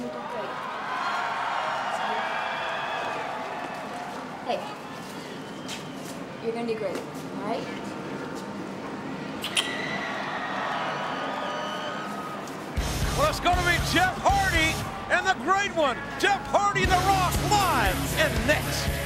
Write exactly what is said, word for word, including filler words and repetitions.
you do great. Hey, you're gonna do great, all right? Well, it's going to be Jeff Hardy and the great one, Jeff Hardy, The Rock, live and next.